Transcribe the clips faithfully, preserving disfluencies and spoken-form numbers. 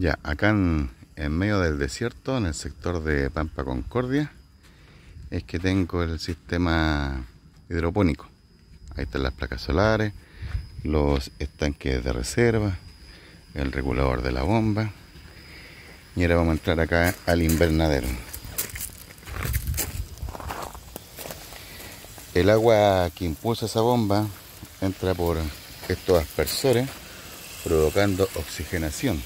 Ya, acá en, en medio del desierto, en el sector de Pampa Concordia, es que tengo el sistema hidropónico. Ahí están las placas solares, los estanques de reserva, el regulador de la bomba. Y ahora vamos a entrar acá al invernadero. El agua que impulsa esa bomba entra por estos aspersores, provocando oxigenación.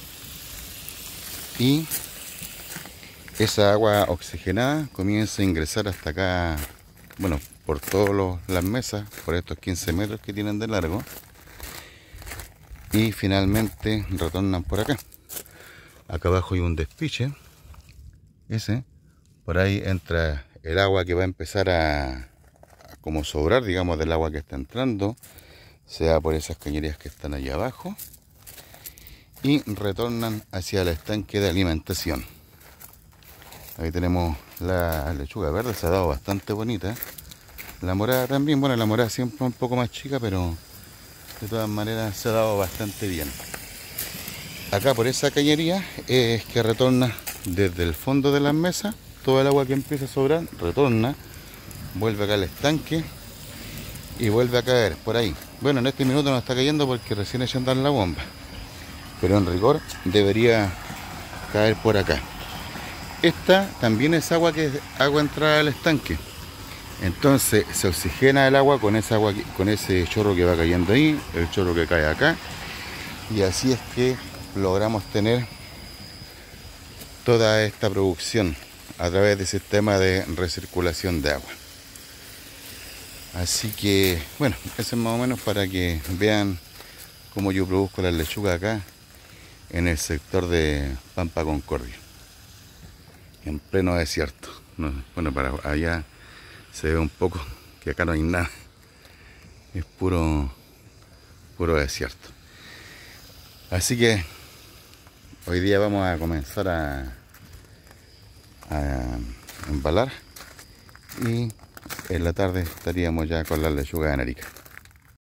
Y esa agua oxigenada comienza a ingresar hasta acá, bueno, por todas las mesas, por estos quince metros que tienen de largo, y finalmente retornan por acá. Acá abajo hay un despiche, ese, por ahí entra el agua que va a empezar a, a como sobrar, digamos, del agua que está entrando, sea por esas cañerías que están allá abajo, y retornan hacia el estanque de alimentación. Ahí tenemos la lechuga verde, se ha dado bastante bonita. La morada también, bueno, la morada siempre un poco más chica, pero de todas maneras se ha dado bastante bien. Acá por esa cañería es que retorna desde el fondo de las mesas, todo el agua que empieza a sobrar, retorna, vuelve acá al estanque y vuelve a caer por ahí. Bueno, en este minuto no está cayendo porque recién echan a andar la bomba, pero en rigor debería caer por acá. Esta también es agua que es agua entrada al estanque. Entonces se oxigena el agua con esa agua, con ese chorro que va cayendo ahí, el chorro que cae acá, y así es que logramos tener toda esta producción a través del sistema de recirculación de agua. Así que, bueno, eso es más o menos para que vean cómo yo produzco las lechugas acá en el sector de Pampa Concordia, en pleno desierto. Bueno, para allá se ve un poco que acá no hay nada, es puro puro desierto. Así que hoy día vamos a comenzar a, a embalar y en la tarde estaríamos ya con las lechugas en Arica.